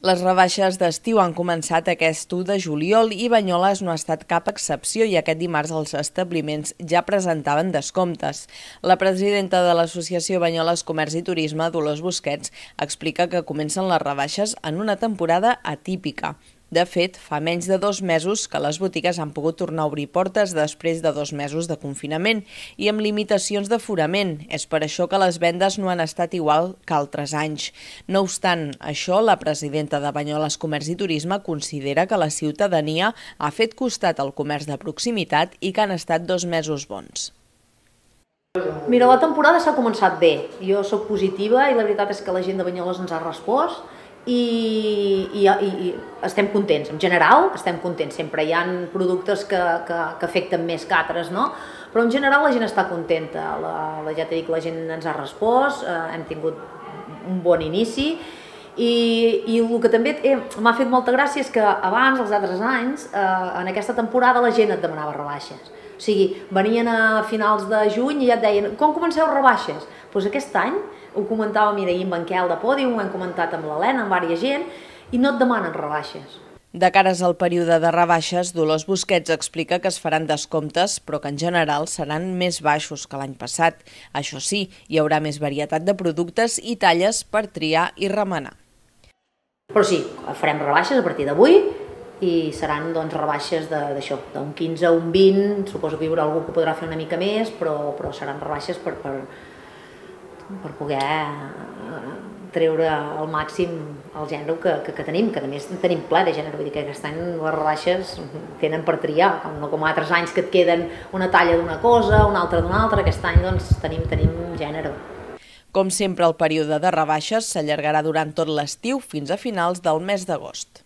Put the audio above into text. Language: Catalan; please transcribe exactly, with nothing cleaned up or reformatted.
Les rebaixes d'estiu han començat aquest u de juliol i Banyoles no ha estat cap excepció i aquest dimarts els establiments ja presentaven descomptes. La presidenta de l'Associació Banyoles Comerç i Turisme, Dolors Busquets, explica que comencen les rebaixes en una temporada atípica. De fet, fa menys de dos mesos que les botigues han pogut tornar a obrir portes després de dos mesos de confinament i amb limitacions d'aforament. És per això que les vendes no han estat igual que altres anys. No obstant això, la presidenta de Banyoles Comerç i Turisme considera que la ciutadania ha fet costat al comerç de proximitat i que han estat dos mesos bons. Mira, la temporada s'ha començat bé. Jo sóc positiva i la veritat és que la gent de Banyoles ens ha respost i, i, i, i estem contents. En general estem contents. Sempre hi ha productes que, que, que afecten més que altres, no? Però en general la gent està contenta. La, la, ja t'he dit que la gent ens ha respost, eh, hem tingut un bon inici. I, i el que també eh, m'ha fet molta gràcia és que abans, els altres anys, eh, en aquesta temporada la gent et demanava rebaixes. O sigui, venien a finals de juny i ja et deien, com comenceu rebaixes? Doncs aquest any ho comentàvem ahir amb en Quel de Pòdium, ho hem comentat amb l'Helena, amb diversa gent, i no et demanen rebaixes. De cares al període de rebaixes, Dolors Busquets explica que es faran descomptes, però que en general seran més baixos que l'any passat. Això sí, hi haurà més varietat de productes i talles per triar i remenar. Però sí, farem rebaixes a partir d'avui i seran doncs, rebaixes d'això, d'un quinze a un vint, suposo que hi haurà algú que podrà fer una mica més, però, però seran rebaixes per, per, per poder treure al màxim el gènere que, que, que tenim, que a més tenim ple de gènere, vull dir que aquest any les rebaixes tenen per triar, no com altres anys que et queden una talla d'una cosa, una altra d'una altra, aquest any doncs, tenim, tenim gènere. Com sempre, el període de rebaixes s'allargarà durant tot l'estiu fins a finals del mes d'agost.